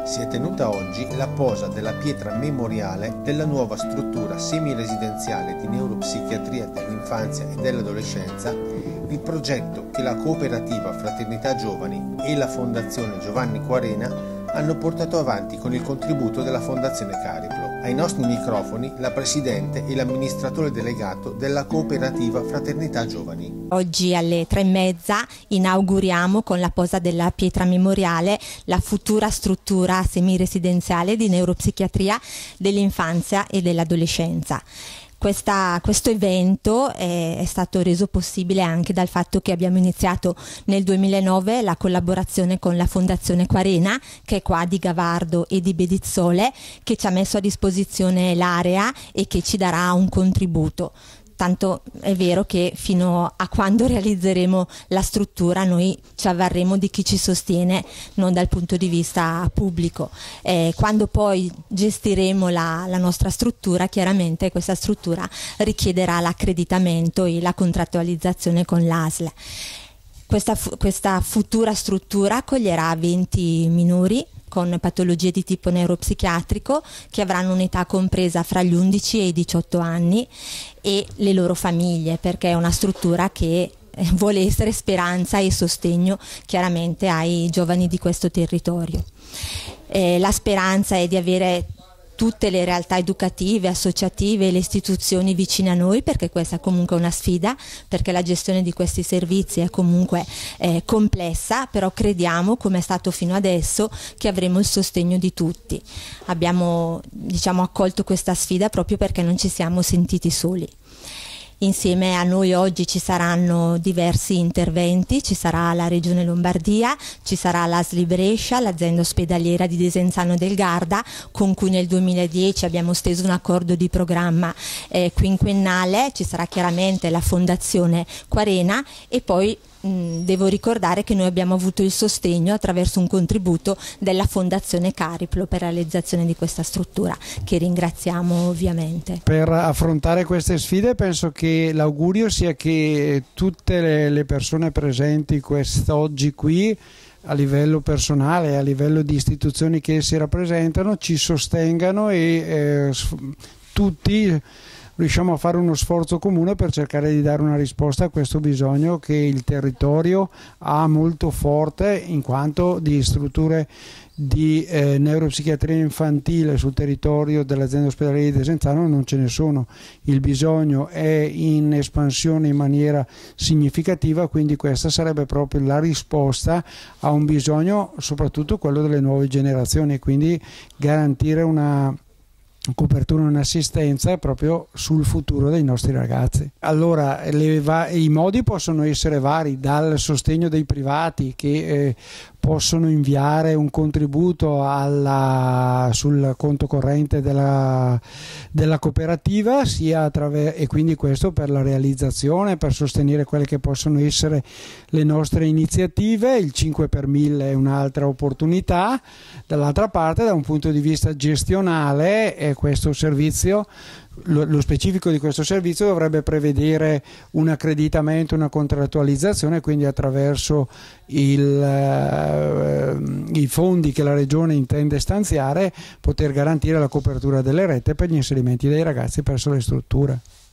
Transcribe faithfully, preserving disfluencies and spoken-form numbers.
Si è tenuta oggi la posa della pietra memoriale della nuova struttura semiresidenziale di neuropsichiatria dell'infanzia e dell'adolescenza, il progetto che la cooperativa Fraternità Giovani e la Fondazione Giovanni Quarena hanno portato avanti con il contributo della Fondazione Cariplo. Ai nostri microfoni la Presidente e l'amministratore delegato della cooperativa Fraternità Giovani. Oggi alle tre e mezza inauguriamo con la posa della pietra memoriale la futura struttura semiresidenziale di neuropsichiatria dell'infanzia e dell'adolescenza. Questa, questo evento è, è stato reso possibile anche dal fatto che abbiamo iniziato nel duemilanove la collaborazione con la Fondazione Quarena, che è qua di Gavardo e di Bedizzole, che ci ha messo a disposizione l'area e che ci darà un contributo. Tanto è vero che fino a quando realizzeremo la struttura noi ci avvarremo di chi ci sostiene, non dal punto di vista pubblico. Eh, quando poi gestiremo la, la nostra struttura, chiaramente questa struttura richiederà l'accreditamento e la contrattualizzazione con l'A S L. Questa, questa futura struttura accoglierà venti minori con patologie di tipo neuropsichiatrico che avranno un'età compresa fra gli undici e i diciotto anni e le loro famiglie, perché è una struttura che vuole essere speranza e sostegno chiaramente ai giovani di questo territorio. Eh, la speranza è di avere tutte le realtà educative, associative e le istituzioni vicine a noi, perché questa è comunque una sfida, perché la gestione di questi servizi è comunque eh, complessa, però crediamo, come è stato fino adesso, che avremo il sostegno di tutti. Abbiamo, diciamo, accolto questa sfida proprio perché non ci siamo sentiti soli. Insieme a noi oggi ci saranno diversi interventi, ci sarà la Regione Lombardia, ci sarà l'A S L Brescia, l'azienda ospedaliera di Desenzano del Garda, con cui nel duemiladieci abbiamo steso un accordo di programma eh, quinquennale, ci sarà chiaramente la Fondazione Quarena e poi mh, devo ricordare che noi abbiamo avuto il sostegno attraverso un contributo della Fondazione Cariplo per la realizzazione di questa struttura, che ringraziamo ovviamente. Per affrontare queste sfide penso che l'augurio sia che tutte le, le persone presenti quest'oggi qui, a livello personale e a livello di istituzioni che si rappresentano, ci sostengano e eh, tutti riusciamo a fare uno sforzo comune per cercare di dare una risposta a questo bisogno che il territorio ha molto forte, in quanto di strutture di eh, neuropsichiatria infantile sul territorio dell'azienda ospedaliera di Desenzano non ce ne sono. Il bisogno è in espansione in maniera significativa, quindi questa sarebbe proprio la risposta a un bisogno, soprattutto quello delle nuove generazioni, quindi garantire una copertura e un'assistenza proprio sul futuro dei nostri ragazzi. Allora le i modi possono essere vari, dal sostegno dei privati che eh, possono inviare un contributo alla, sul conto corrente della, della cooperativa, sia attraverso, e quindi questo per la realizzazione, per sostenere quelle che possono essere le nostre iniziative. Il cinque per mille è un'altra opportunità. Dall'altra parte, da un punto di vista gestionale, eh, questo servizio, lo, lo specifico di questo servizio dovrebbe prevedere un accreditamento, una contrattualizzazione, quindi attraverso il, eh, i fondi che la Regione intende stanziare, poter garantire la copertura delle rette per gli inserimenti dei ragazzi presso le strutture.